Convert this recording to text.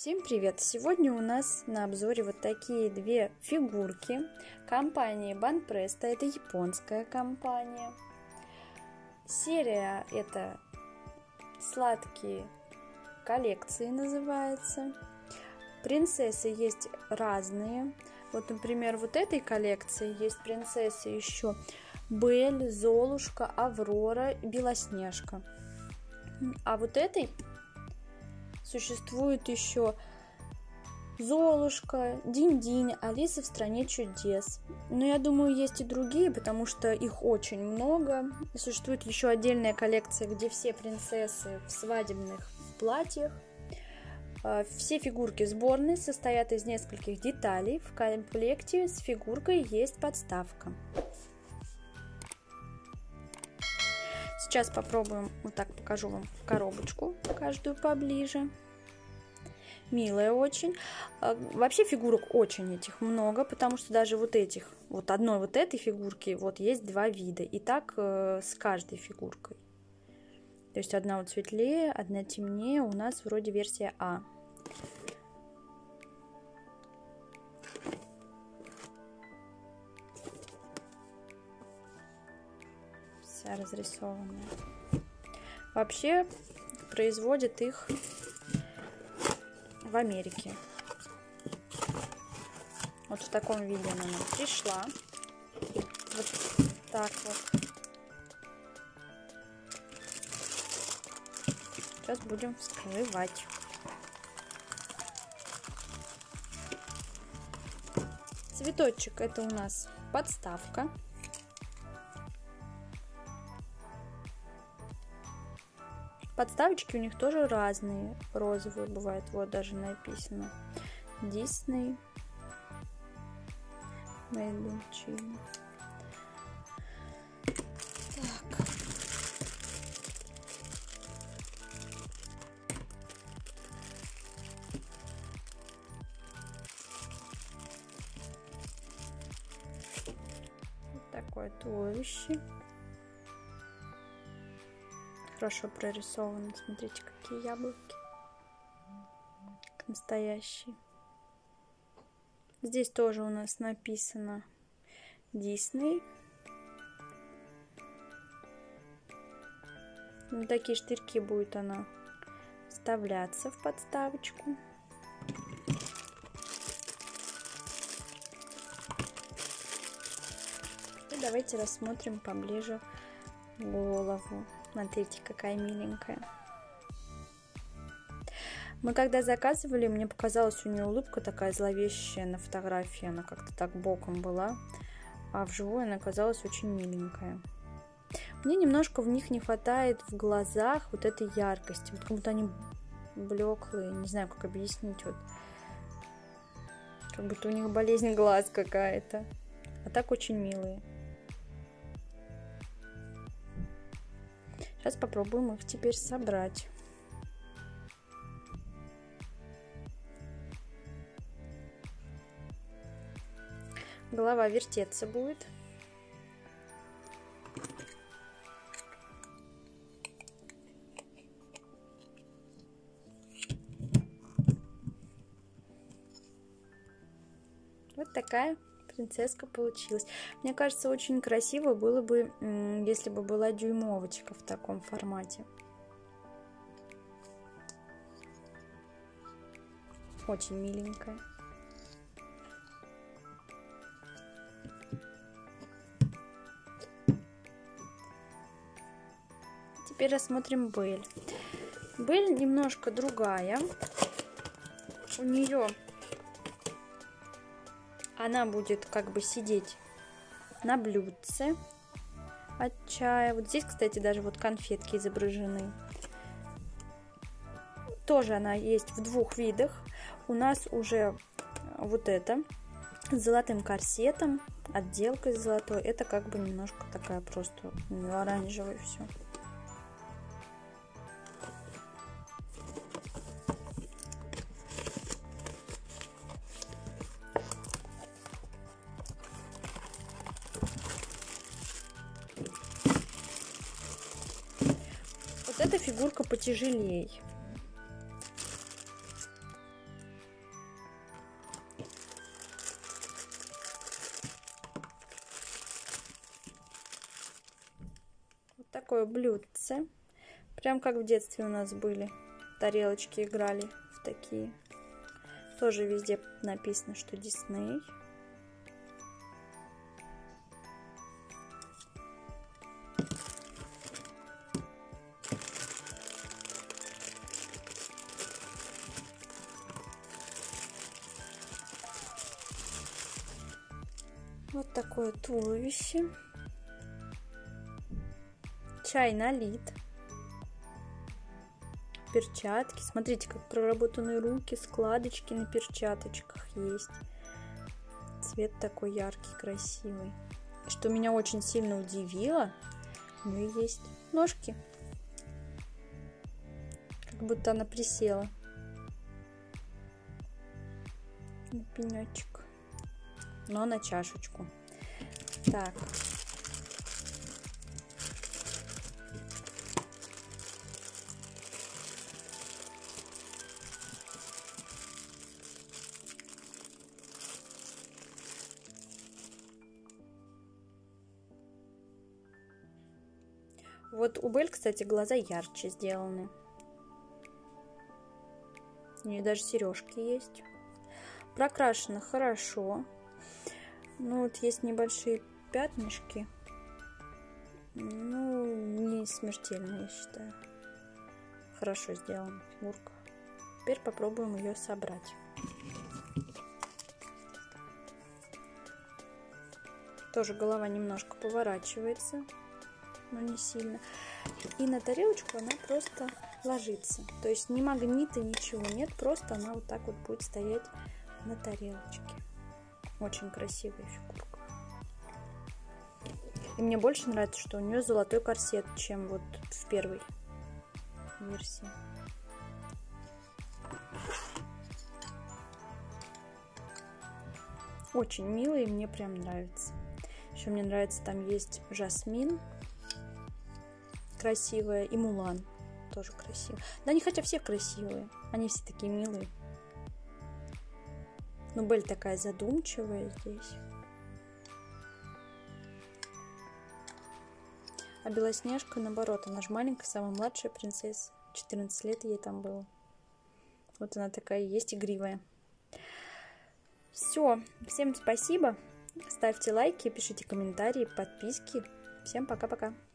Всем привет! Сегодня у нас на обзоре вот такие две фигурки компании Banpresto. Это японская компания. Серия это сладкие коллекции называется. Принцессы есть разные. Вот, например, вот этой коллекции есть принцессы еще Бель, Золушка, Аврора, Белоснежка. А вот этой существует еще Золушка, Динь-Динь, Алиса в стране чудес. Но я думаю, есть и другие, потому что их очень много. Существует еще отдельная коллекция, где все принцессы в свадебных платьях. Все фигурки сборные, состоят из нескольких деталей. В комплекте с фигуркой есть подставка. Сейчас попробуем, вот так покажу вам коробочку, каждую поближе. Милая очень. Вообще фигурок очень этих много, потому что даже вот этих, вот одной вот этой фигурки, вот есть два вида. И так с каждой фигуркой. То есть одна вот светлее, одна темнее. У нас вроде версия А. Вся разрисованная. Вообще производят их в Америке. Вот в таком виде она нам пришла. Вот так вот. Сейчас будем вскрывать. Цветочек это у нас подставка. Подставочки у них тоже разные, розовые бывают, вот даже написано Disney Made in China. Так. Вот такое туловище. Хорошо прорисованы. Смотрите, какие яблоки. Как настоящие. Здесь тоже у нас написано Disney. Вот такие штырьки будет она вставляться в подставочку. И давайте рассмотрим поближе голову. Смотрите, какая миленькая. Мы когда заказывали, мне показалась у нее улыбка такая зловещая на фотографии. Она как-то так боком была. А вживую она оказалась очень миленькая. Мне немножко в них не хватает в глазах вот этой яркости. Вот как будто они блеклые. Не знаю, как объяснить. Вот. Как будто у них болезнь глаз какая-то. А так очень милые. Сейчас попробуем их теперь собрать. Голова вертеться будет. Вот такая принцесска получилась. Мне кажется, очень красиво было бы, если бы была дюймовочка в таком формате. Очень миленькая. Теперь рассмотрим Бель. Бель немножко другая. У нее она будет как бы сидеть на блюдце от чая. Вот здесь, кстати, даже вот конфетки изображены. Тоже она есть в двух видах. У нас уже вот это с золотым корсетом, отделкой золотой. Это как бы немножко такая просто оранжевая все. Вот эта фигурка потяжелее. такое блюдце. Прям как в детстве у нас были. Тарелочки играли в такие. Тоже везде написано, что Дисней. Вот такое туловище. Чай налит. Перчатки. Смотрите, как проработанные руки, складочки на перчаточках есть. Цвет такой яркий, красивый. Что меня очень сильно удивило, ну и есть ножки. Как будто она присела. На пенечек. Но на чашечку. Так. Вот у Бель, кстати, глаза ярче сделаны. У нее даже сережки есть. Прокрашено хорошо. Ну, вот есть небольшие пятнышки. Ну, не смертельные, я считаю. Хорошо сделана фигурка. Теперь попробуем ее собрать. Тоже голова немножко поворачивается, но не сильно. И на тарелочку она просто ложится. То есть ни магнита, ничего нет. Просто она вот так вот будет стоять на тарелочке. Очень красивая фигурка. И мне больше нравится, что у нее золотой корсет, чем вот в первой версии. Очень милый, мне прям нравится. Еще мне нравится, там есть Жасмин красивая и Мулан тоже красивая. Да, они хотя все красивые, они все такие милые. Но Бель такая задумчивая здесь. А Белоснежка, наоборот, она же маленькая, самая младшая принцесса. 14 лет ей там было. Вот она такая есть, игривая. Все, всем спасибо. Ставьте лайки, пишите комментарии, подписки. Всем пока-пока.